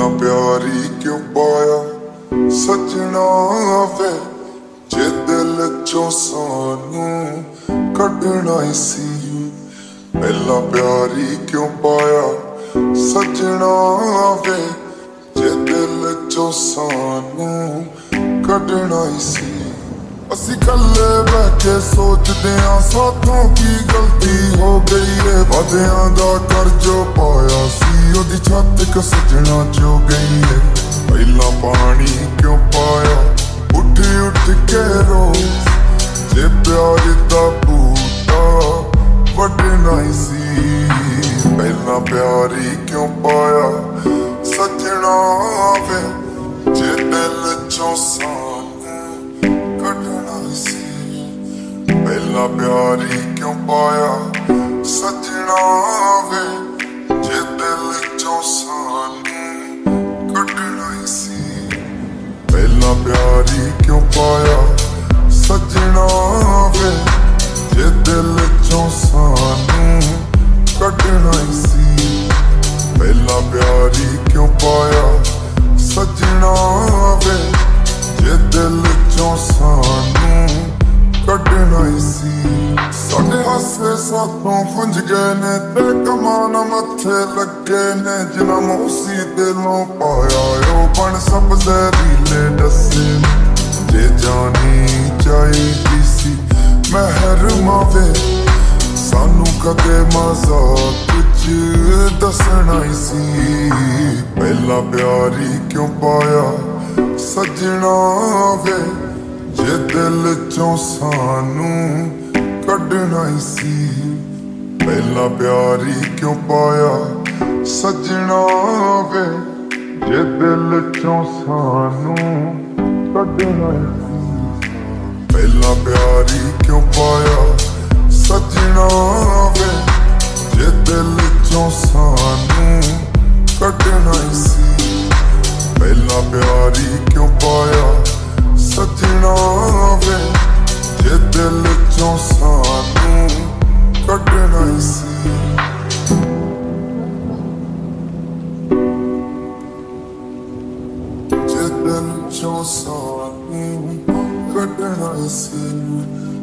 प्यारी क्यों पाया सजना वे जे दिल चो सानू कढना ही सी। पहला प्यारी क्यों पाया सजना वे जे दिल चो सानू कढना ही सी। असी कल्ले बैठे सोचदे आ साथों की गलती हो गई है। वादियां दा कर जो पाया सी ओदी छत क सजना जो गई है। पहला पानी क्यों पाया उठ उठ के रोज जे प्यार दा बूटा वढना ही सी। पहला प्यारी क्यों पाया सजना वे जे दिल चो सानू कढना ही सी। पहला प्यारी क्यों पाया सजना वे जे दिल चो सानू कढना ही सी। पहला प्यारी क्यों पाया सजना वे जे दिल चो सानू कढना ही सी। पहला प्यारी क्यों पाया सजना वे जे दिल चो सानू कढना ही सी। साडे हासे साथों खुंज गए ने ते कमान मत्थे लगे ने जिन्हां मौसी दिलों पाया ओ बन सब जहरीले दसे। जे जानी चाहिदी सी महर मावे सानू कदे मजाक च दसना ही सी। पहला प्यारी क्यों पाया सजना वे जे दिल चो सानू कढना ही सी। पहला प्यारी क्यों पाया सजना वे जे दिल चो सानू कढना ही सी। पहला प्यारी क्यों पाया सजना वे जे दिल चो सानू कढना ही सी। पहला प्यारी क्यों पाया सजना वे जे दिल चो सानू कढना ही सी। जे दिल चो सानू कढना ही सी।